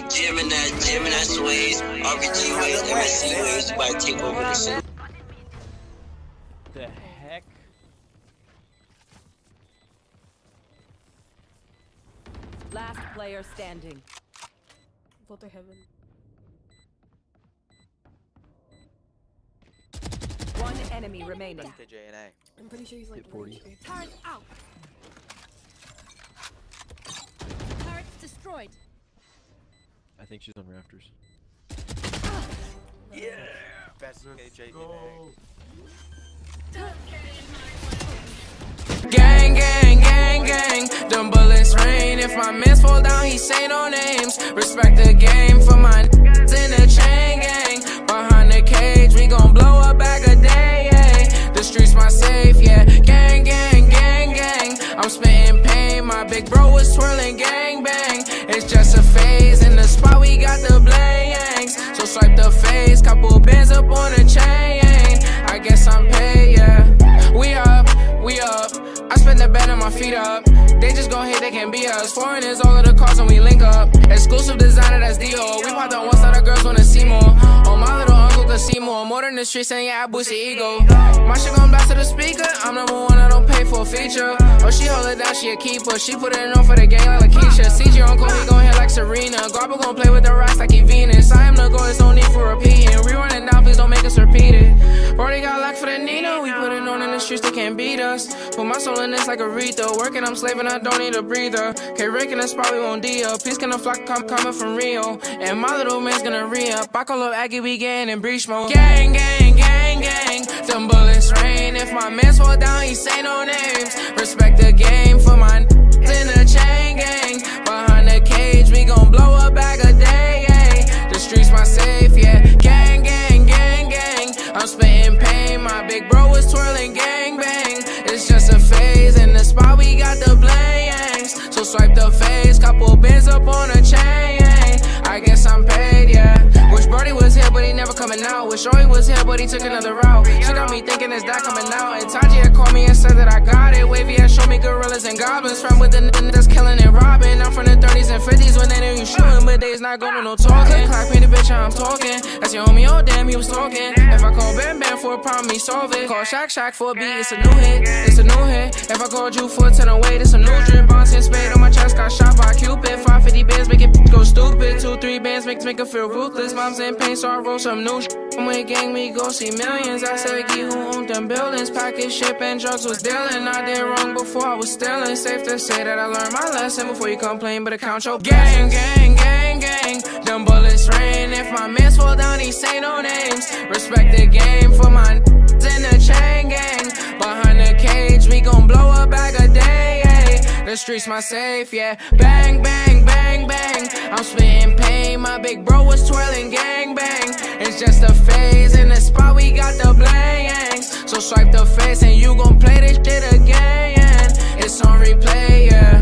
Gemini Sways, RPG Waves, MSC Waves, about to take over the city. The heck? Last player standing. What the heaven? One enemy remaining. I'm pretty sure he's like 40. Turret out. Turret's destroyed. I think she's on rafters. Yeah. Best KJ. Gang, gang, gang, gang. Them bullets rain. If my mans fall down, he say no names. Respect the game for my niggas in the chain gang. Behind the cage, we gon' blow a bag a day. Yeah. The streets my safe, yeah. Gang, gang, gang, gang. I'm spitting pain. My big bro was twirling gang bang. It's just a phase. In the spot, we got the blangs. So swipe the face. Couple bands up on the chain. I guess I'm paid, yeah. We up. I spend the bed and my feet up. They just gon' hate, they can't be us. Foreigners all of the cars when we link up. Exclusive designer, that's Dio. We pop the ones that the girls wanna see more. Oh, my little uncle could see more. More than the streets saying, yeah, I boost the ego. My shit gon' blast to the speaker. I'm number one, I don't pay for a feature. Oh, she hold it down, she a keeper. She put it on for the game like Lakeisha. CG uncle, he gon' hit like Serena. Garbo gon' play with the rocks like he Venus. I am the goal, there's no need for repeating. We running down, please don't make us repeat it. Already got locked for the Nina. We put it on in the streets, they can't beat us. Put my soul in this like Aretha. Working, I'm slaving, I don't need a breather. K-Rick in the spot, we won't D up. Peace gonna flock, coming from Rio. And my little man's gonna re-up. I call up Aggie, we getting in breach mode. Gang, gang, gang, gang. Them bullets rain. If my mans fall down, he say no names. Respect the game for my in the chain gang. Behind the cage, we gon' blow a bag a day. Yeah. The streets my safe, yeah. Gang, gang, gang, gang. I'm spitting pain. My big bro was twirling gang bang. It's just a phase. In the spot, we got the blangs. So swipe the face. Couple bands up on a chain. I guess I'm paid, yeah. Wish Brody was here, but he never coming out. Wish Roy was here, but he took another route. She got me thinking, is that coming out? And Taji had called me and said that I got it. Wavy had showed me gorillas and goblins. From with the that's killing and robbing. I'm from the 30s and 50s when they knew you shooting, but they's not going to no talking. Clock me the bitch, I'm talking. That's your homie, oh damn, he was talking. If I call Bam Bam for a problem, he solve it. Call Shaq for a beat, it's a new hit. It's a new hit. If I called you for a 10 away, it's a new drip. Bouncing spade on my chest, got shot by Cupid. 550 bands, make it go stupid. 2-3 bands, make her feel ruthless. Mom's in pain, so I roll some new shit. I'm with gang, we go see millions. I said, Gee, who owned them buildings? Package, ship, and drugs was dealing. I did wrong before I was stealing. Safe to say that I learned my lesson before you complain, but account your gang, gang, gang, gang. Them bullets rain. If my mans fall down, he say no names. Respect the game for my in the chain gang. Behind the cage, we gon' blow a bag a day. Yeah. The streets my safe, yeah. Bang, bang, bang, bang. I'm spitting pain. My big bro was twirling gang bang. It's just a phase. In the spot, we got the blangs. So swipe the face and you gon' play this shit again. It's on replay, yeah.